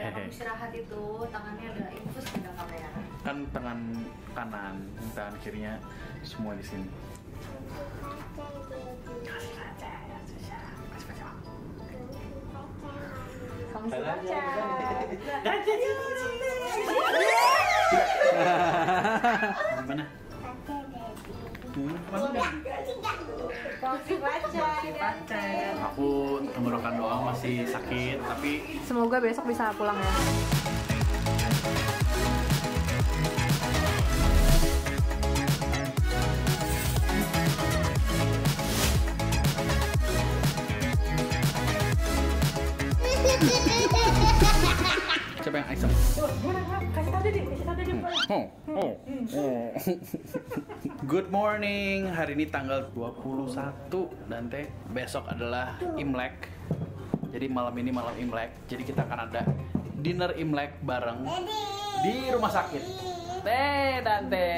Dalam istirahat itu tangannya ada infus tidak kamera. Kan tangan kanan, tangan kirinya semua di sini. Kasih baca ya, Susha. Kasih baca. Fungsi baca. Gimana? Fungsi baca. Aku tenggorokan doang masih sakit, tapi Semoga besok bisa pulang ya. siapa yang iseng? Kasih tau deh, Good morning. Hari ini tanggal 21 dan teh besok adalah Imlek. Jadi malam ini malam Imlek. Jadi kita akan ada dinner Imlek bareng di rumah sakit. Teh Dante.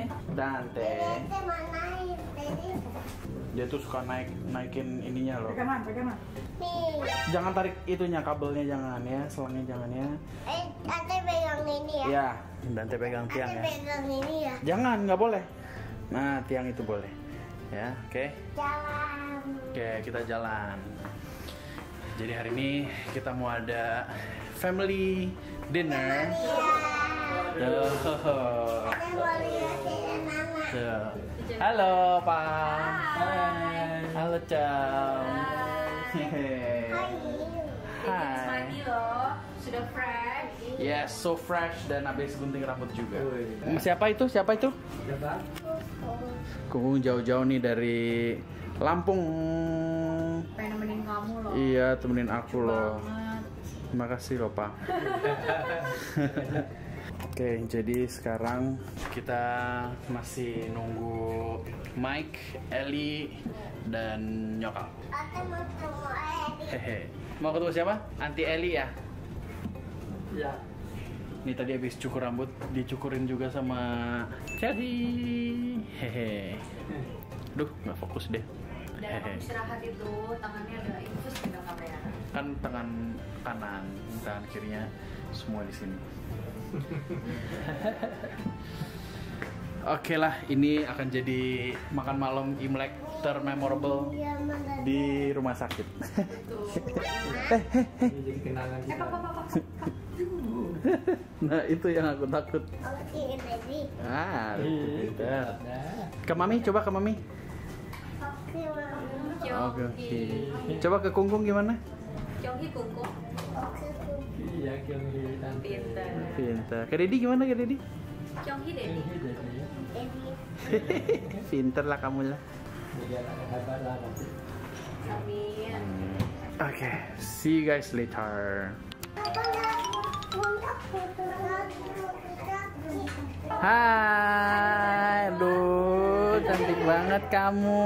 Dia tuh suka naikin ininya loh. Pegangan. Jangan tarik itunya, kabelnya jangan ya, selangnya jangan ya. Ate pegang ini ya. Ya, Dante pegang tiang Ate ya. pegang ini ya. Jangan, nggak boleh. Nah, tiang itu boleh. Ya, oke. Jalan. Oke, kita jalan. Jadi hari ini kita mau ada family dinner. Tuh. Ate mau lihat mama. Tuh. Halo, Pak. Hai. Halo, Chow. Hehe. Hai. Mandi loh, sudah fresh. Yes, so fresh dan habis gunting rambut juga. Siapa itu? Kung jauh-jauh nih dari Lampung. Pengen nemenin kamu loh. Iya, temenin aku loh. Banget. Terima kasih loh, Pak. Oke, jadi sekarang kita masih nunggu Mike, Ellie, dan nyokap. Ate mau ketemu Edi. Hehe. Mau ketemu siapa? Anti Ellie ya? Ya. Ini tadi habis cukur rambut, dicukurin juga sama Chelsea. Hehe. Duh, nggak fokus deh. Dalam istirahat itu tangannya ada infus tidak kamera. Kan tangan kanan, tangan kirinya semua di sini. Oke lah, ini akan jadi makan malam Imlek termemorable Iya, mana? di rumah sakit. Ini jadi kenangan kita. Nah, itu yang aku takut. Oke, Edi. Ah, pintar. Nah, Ke Mami, coba ke Mami. Oke, mama. Oke. Coba ke Kungkung gimana? Jonghi kungkung. Oke, iya Kyunghi nanti. Pintar. Pintar. Ke Dedi gimana ke Dedi? Jonghi Dedi. Jadi Pintar lah kamu lah. jadi anak hebat lah nanti. Amin. Oke, see you guys later. Hai, aduh, cantik banget kamu.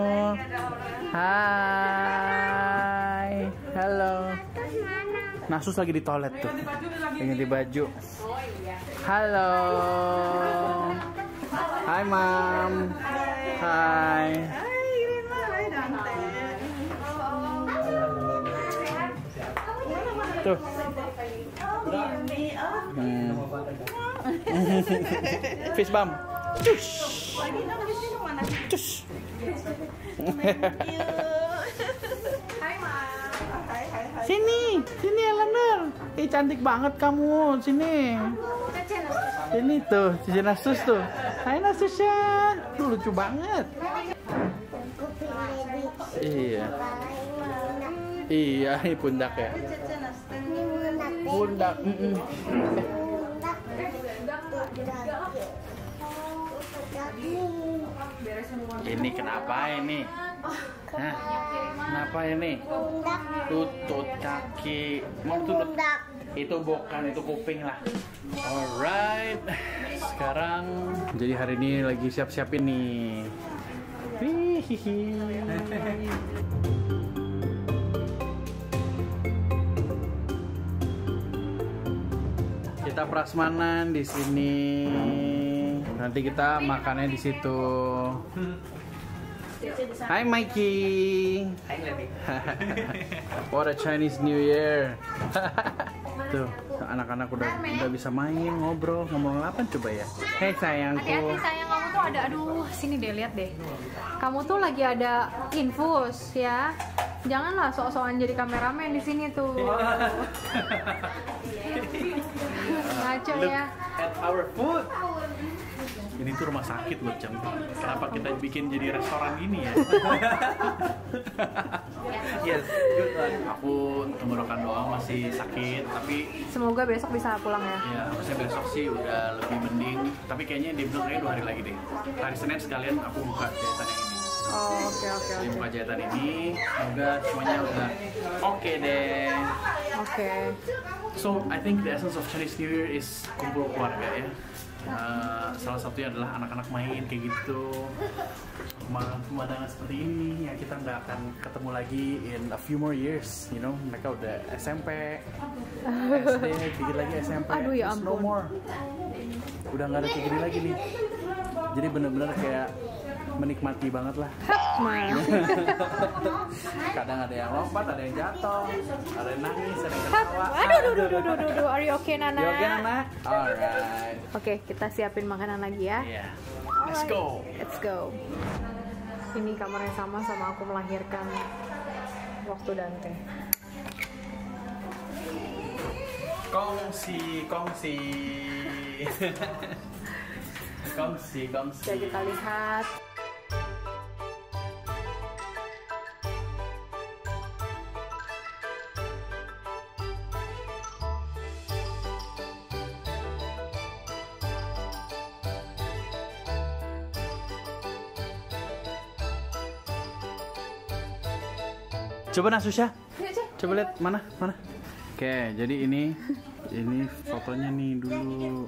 Hai, halo. Nasus lagi di toilet tuh. Ganti baju. Oh iya. Halo. Hai, Mam. Hai. Tuh. Fish bump. Cus. Cus. Hai Ma. Sini Eleanor. Cantik banget kamu. Sini. Ini tuh, Cici Nasus tuh. Hai Nasusya. Tuh lucu banget. Iya. Iya, ini pundak ya. Pundak. Ini kenapa ini? Hah? Kenapa ini? Tutut kaki. Mau tutut? Itu bukan, itu kuping lah. Alright. Sekarang jadi hari ini lagi siap-siapin nih. Hihihi. Kita prasmanan di sini. Nanti kita makannya di situ. Hai Mikey. Hai Lady. What a Chinese New Year. Tuh, anak-anak udah bisa main, ngobrol, ngomong apa coba ya? Hei sayangku. Hati-hati sayang, kamu tuh ada, aduh sini deh, lihat deh. Kamu tuh lagi ada infus ya. Janganlah sok-sokan jadi kameramen di sini tuh. Ngaco Look ya. at our food. Ini tuh rumah sakit loh, Cem. Kenapa kita bikin jadi restoran gini ya? Yes, good one. Aku tenggorokan doang masih sakit, tapi Semoga besok bisa pulang ya. ya harusnya besok sih udah lebih mending. Tapi kayaknya dia bilang kayaknya 2 hari lagi deh. Hari Senin sekalian aku buka jahitan yang ini. Oh, oke. Jadi buka jahitan ini, semoga semuanya udah oke deh. Oke. So, I think the essence of Chinese New Year is kumpul keluarga ya. Salah satunya adalah anak-anak main kayak gitu, pemandangan seperti ini ya. Kita nggak akan ketemu lagi in a few more years, you know. Mereka udah SMP, SD, dikit lagi SMP. Aduh, ya There's no ampun. more. Udah nggak ada kayak gini lagi nih. Jadi bener-bener kayak menikmati banget lah. Nah, Kadang ada yang lompat, ada yang jatuh, ada yang nangis, ada yang ketawa. aduh, are you okay Nana? You okay, Nana? Alright. Oke, kita siapin makanan lagi ya. Yeah. Let's go. Let's go. Ini kamar yang sama aku melahirkan waktu Dante. Kongsi. Kongsi. Jadi kita lihat. Coba Nasusha. Coba lihat mana. Oke, jadi ini fotonya nih dulu.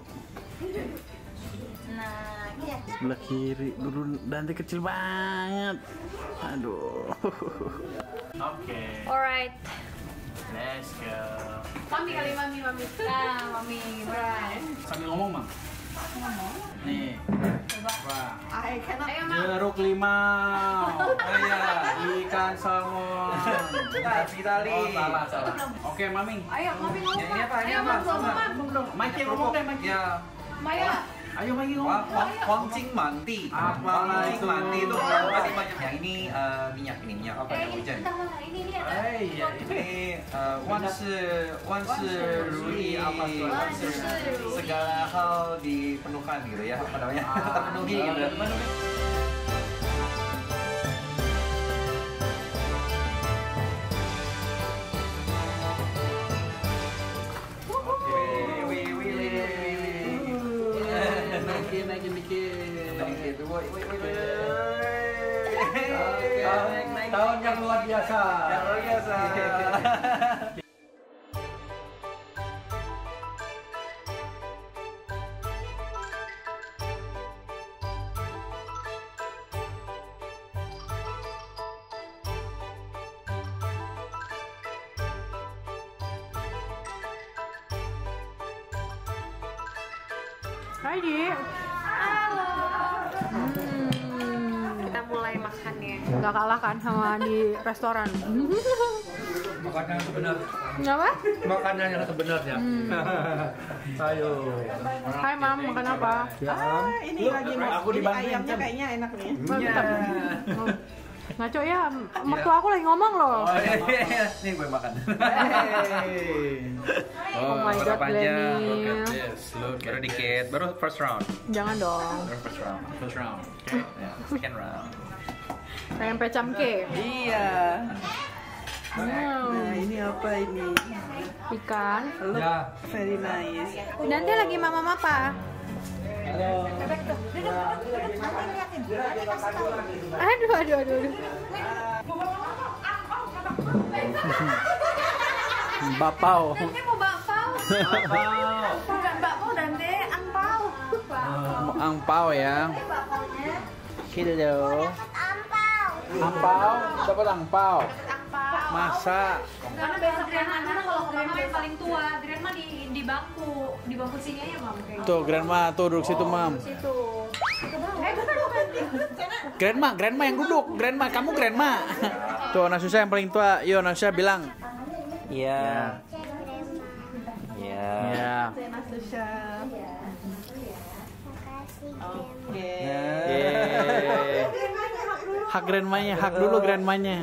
Nah, Sebelah kiri dulu, Dante kecil banget. Aduh. Oke. Alright. Let's go. Mami. Nah, mami, right. Sambil ngomong, Mang. Nih. Wah. Ayo, Mam. Jeruk limau. Oh iya, ikan salmon. Tapi tali. Oh, salah. Oke, Mami. Ayo, mami ngomong. Ini apa? Ini Ayo, apa? Mam, ngomong, Mam. Mike ngomong deh, Mike. Ya. Maya. Ayo Mike ngomong. Huangjing mandi. Huangjing mandi itu masih banyak. Yang ini minyak apa ya hujan. Ini Iya, Ini wanshi ruli segala hal dipenuhkan gitu ya, apa namanya? Terpenuhi gitu. Naikin dikit. Tahun yang luar biasa. Hai, Di. Halo. Kita mulai makannya. Gak kalah kan sama di restoran. Makanan yang sebenar. Apa? Makanan yang sebenarnya. Ayo. Hai, Mam, makan apa? Ya. Ini lagi aku ini dibantuin, ayamnya Cem. kayaknya enak nih. Mantap. Ngaco ya, mertua aku lagi ngomong loh. Nih gue makan. Oh my god, Glenny. Baru dikit, baru first round. Jangan dong. First round. Ya, second round. Pengen pecam ke? Iya. Wow. Nah, ini apa ini? Ikan. Look, Ya. very nice. Nanti lagi mama apa? Halo. Aduh. Bapau. Dante mau bakpao. Bukan bakpao, Dante, angpao. Angpau ya. Gitu dong. Ampau, dapat angpau. Angpao. Masa? Karena besok Grandma kalau Grandma yang paling tua, Grandma di bangku sini aja, Mam. Tuh, Grandma tuh duduk situ, Mam. Situ. Grandma yang duduk. Grandma, kamu Grandma. Tuh, Nasusha yang paling tua. Yo, Nasusha bilang. Iya. Iya. Ya. Siap. Nasusha. Makasih, Oke. Yeay. Hak grandmanya, hak dulu grandmanya.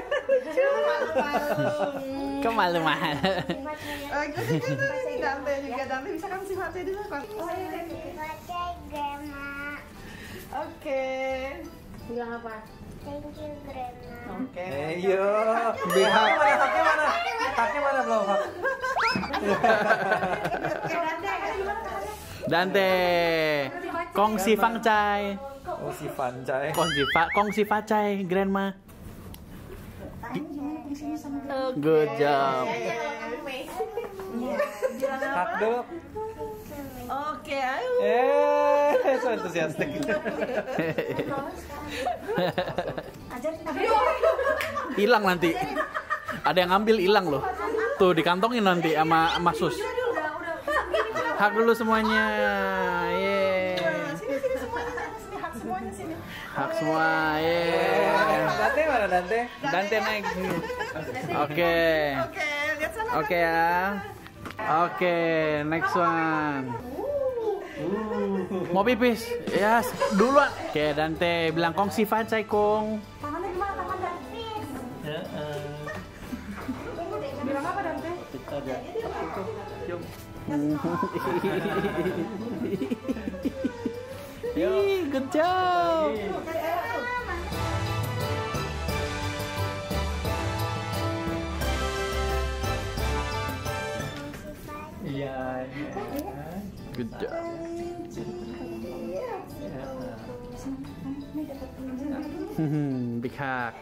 Kok malu-malu. Oke, Dante juga. Dante bisa kasih hati dulu kan? Pakai Grandma. Oke. Bilang apa? Thank you, Grandma. Oke. Yo. Hak mana? Haknya mana? Haknya mana belum hak? Dante. Kongsi Fangcai. Oh si Fancai. Kongsi Facai grandma. Good job. Hak dulu. Oke, ayo. So enthusiastic. Hilang nanti. Ada yang ngambil hilang loh. Tuh dikantongin nanti sama sus. Hak dulu semuanya. Yeay. Sini semuanya. Sini hak semuanya sini. Hak semua. Yeay. Dante mana Dante? Dante naik. Oke. Oke, lihat sana. Oke ya. Oke, next one. Mau pipis? Ya, duluan. Oke, Dante bilang kongsi Facai kong. Bilang apa Dante? Good job. Iya. Good job. Big hug.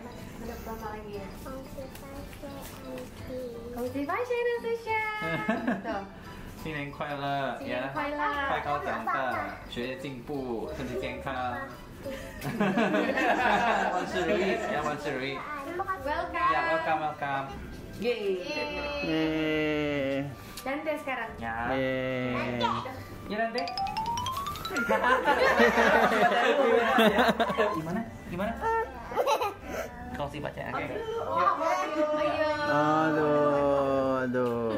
Kongsi pakai auntie. Kongsi Facai Nasusha. Tuh. 新年快乐， 新年快乐快高长大，学业进步，身体健康。万事如意，要万事如意。 Welcome. Ya, welcome, welcome. Yeay. Dante sekarang. Ya. Yeay. Ya Dante. Gimana? Gimana? Kau sih baca. Oke. Ayo. Aduh, aduh.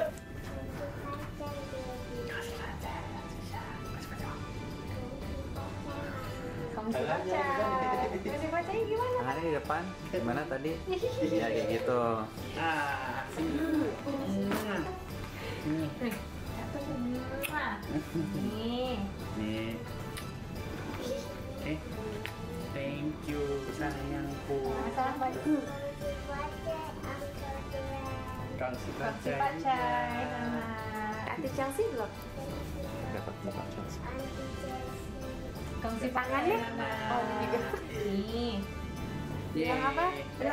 Kongsi Facai. Kongsi Facai gimana? Hari di depan. Gimana tadi? Ya kayak gitu. Nih. Nih. Oke. Thank you sayangku. Salam buat Kongsi Kongsi Facai sama Ati Chelsea belum? Dapat dapat chance. Kongsi tangannya? Oh juga. Nih. Bilang apa?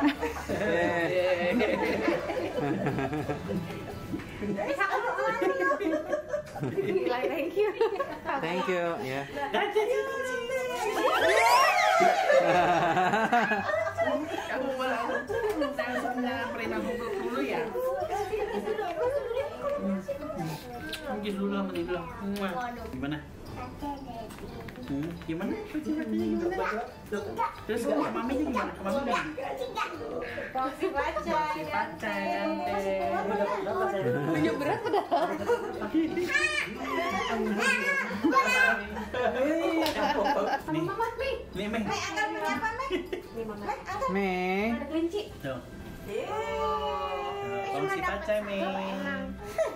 Gila, thank you. Thank you. Ya. Kamu malah pernah bubuk dulu ya? Mungkin dulu sama dia bilang. Gimana? Gimana? Terus ke maminya gimana? Ke maminya? Kongsi Facai. Facai Dante. Tunjuk berat padahal. Sama mama nih. Nih, Meng. Nih mama. Mei. Ada kelinci. Tuh. Kongsi Facai, Meng.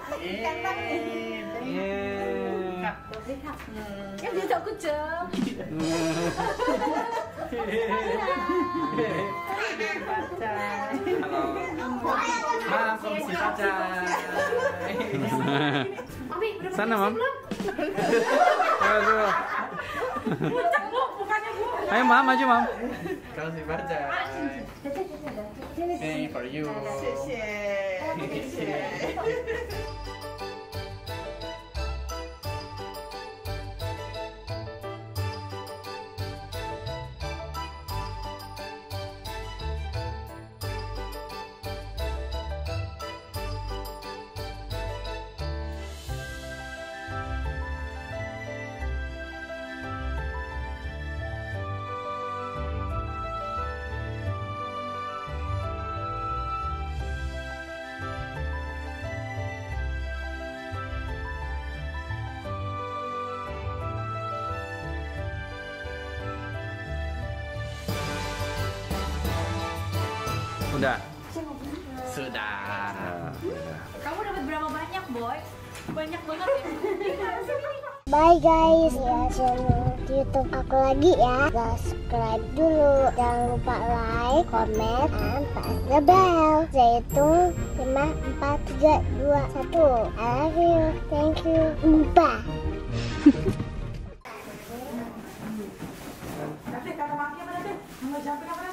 Kan dia tak kucing. Halo. Mam, Kongsi Facai. Mami, udah Sana, pakai Mam. belum? Aduh. Puncak bu, bukannya bu. Ayo, Mam, maju, Mam. Kongsi Facai. Hey, for you. 谢谢。 Kongsi เ Sudah. Sudah. Kamu dapat berapa banyak, Boy? Banyak banget ya. Bye guys, ya channel YouTube aku lagi ya. Subscribe dulu, jangan lupa like, comment, and press the bell. Saya hitung 5, 4, 3, 2, 1. I love you, thank you, bye. Nanti kata maki apa nanti? Nggak sampai apa